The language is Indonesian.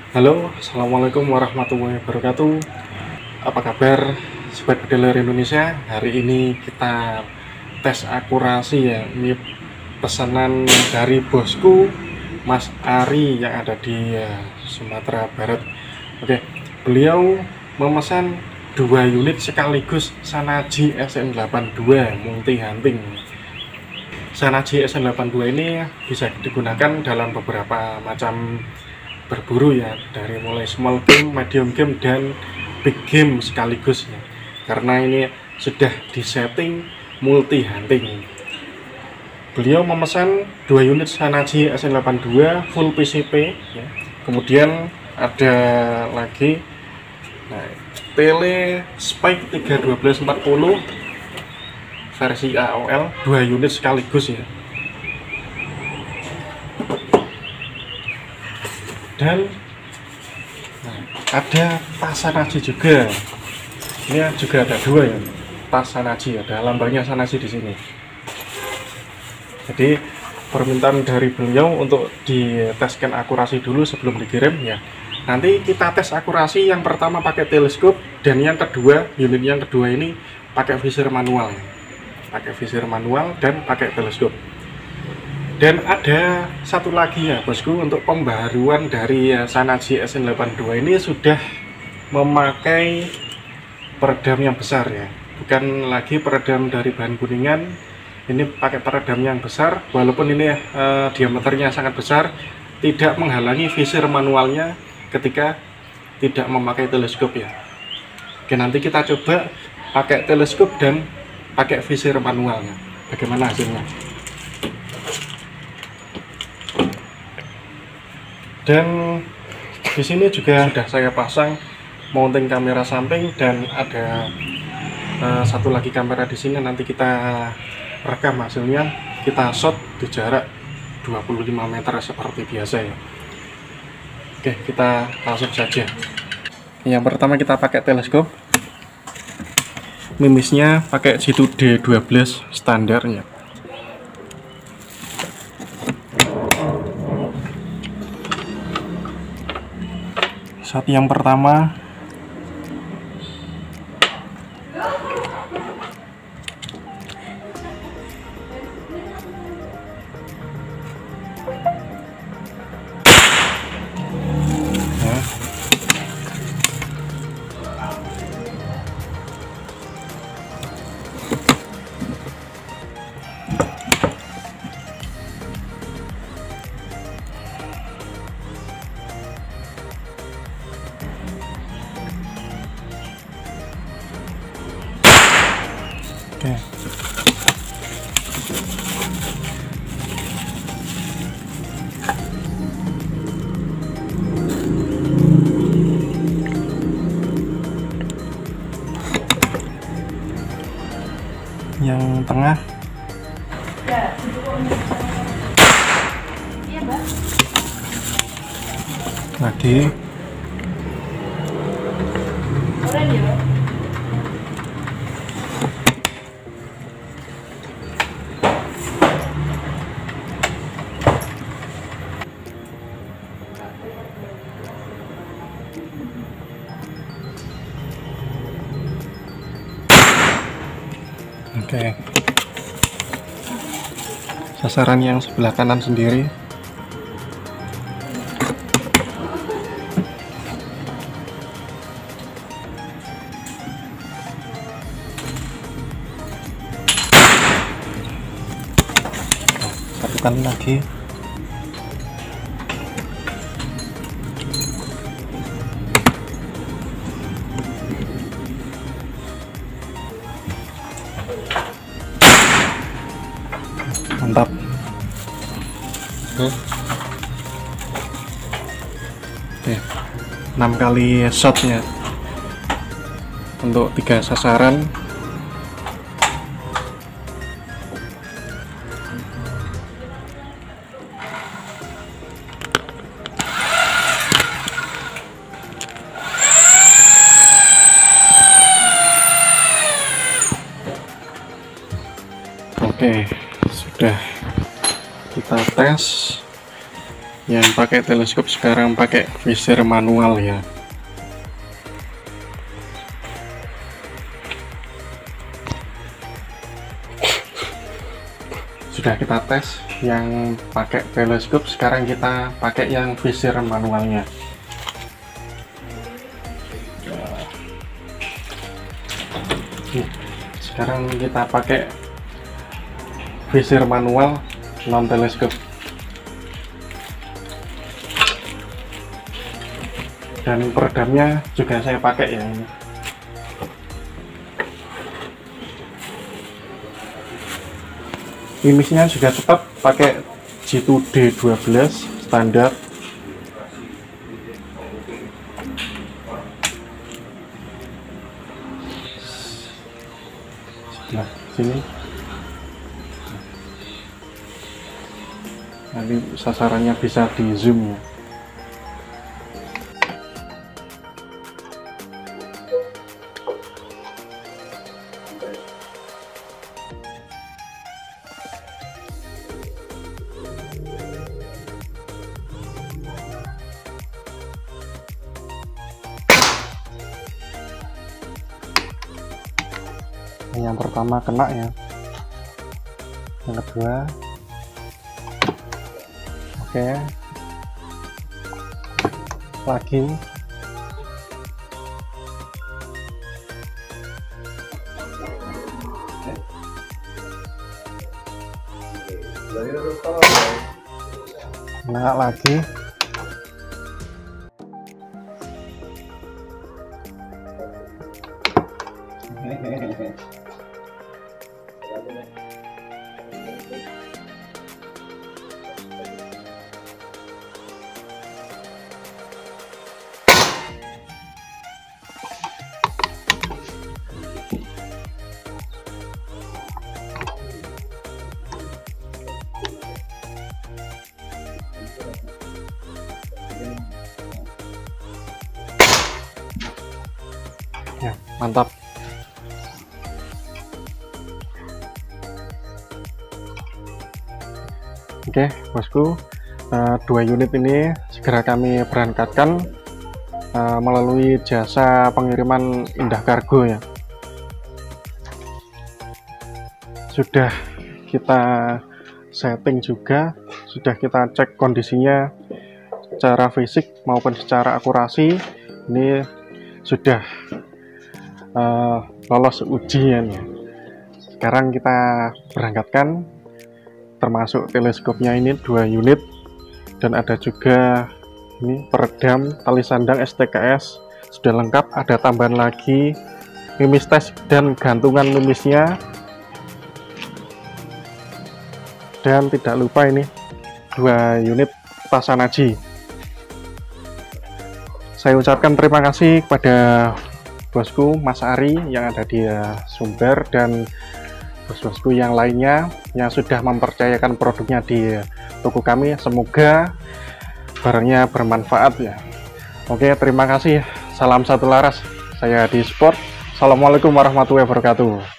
Halo, Assalamualaikum warahmatullahi wabarakatuh. Apa kabar Sobat Bedeler Indonesia? Hari ini kita tes akurasi ya. Ini pesanan dari bosku Mas Ari yang ada di Sumatera Barat. Oke, beliau memesan 2 unit sekaligus Sanaji SN82 multi hunting. Sanaji SN82 ini bisa digunakan dalam beberapa macam berburu ya, dari mulai small game, medium game, dan big game sekaligus ya, karena ini sudah disetting multi hunting. Beliau memesan 2 unit Sanaji SN82 full PCP ya. Kemudian ada lagi Tele Spike 31240 versi AOL 2 unit sekaligus ya. Dan ada tas Sanaji juga. Ini juga ada 2 ya, tas Sanaji, ada lambangnya Sanaji di sini. Jadi permintaan dari beliau untuk diteskan akurasi dulu sebelum dikirim ya. Nanti kita tes akurasi yang pertama pakai teleskop, dan yang kedua, unit yang kedua ini pakai visir manual ya. Pakai visir manual dan pakai teleskop. Dan ada satu lagi ya bosku, untuk pembaharuan dari Sanaji SN82 ini sudah memakai peredam yang besar ya, bukan lagi peredam dari bahan kuningan. Ini pakai peredam yang besar, walaupun ini diameternya sangat besar, tidak menghalangi visir manualnya ketika tidak memakai teleskop ya. Oke, nanti kita coba pakai teleskop dan pakai visir manualnya, bagaimana hasilnya. Dan di sini juga sudah saya pasang mounting kamera samping, dan ada satu lagi kamera di sini. Nanti kita rekam hasilnya, kita shot di jarak 25 meter seperti biasa ya. Oke, kita langsung saja. Yang pertama kita pakai teleskop. Mimisnya pakai G2 D12 standar ya. Saat yang pertama ya. Oke. Yang tengah. Lagi. Oke. Sasaran yang sebelah kanan sendiri. Satukan lagi. Mantap. Oke, 6 kali shotnya untuk 3 sasaran. Oke, sudah kita tes Yang pakai teleskop sekarang pakai visir manual ya. Sudah kita tes yang pakai teleskop, sekarang kita pakai yang visir manualnya. Sekarang kita pakai visir manual non teleskop, dan peredamnya juga saya pakai ya ini. Mimisnya juga tetap pakai G2D12 standar. Nah, sini nanti sasarannya bisa di zoom ya. Yang pertama kena ya, yang kedua oke, lagi kena lagi. Ya, mantap. Oke, bosku, 2 unit ini segera kami berangkatkan melalui jasa pengiriman Indah Kargo ya. Sudah kita setting juga, sudah kita cek kondisinya secara fisik maupun secara akurasi. Ini sudah lolos ujian ya. Sekarang kita berangkatkan, termasuk teleskopnya ini 2 unit, dan ada juga ini peredam tali sandang STKS sudah lengkap. Ada tambahan lagi mimis tes dan gantungan mimisnya, dan tidak lupa ini 2 unit pasanaji. Saya ucapkan terima kasih kepada bosku Mas Ari yang ada di Sumber, dan bos-bosku yang lainnya yang sudah mempercayakan produknya di toko kami. Semoga barangnya bermanfaat ya. Oke, terima kasih. Salam satu laras. Saya di Sport. Assalamualaikum warahmatullahi wabarakatuh.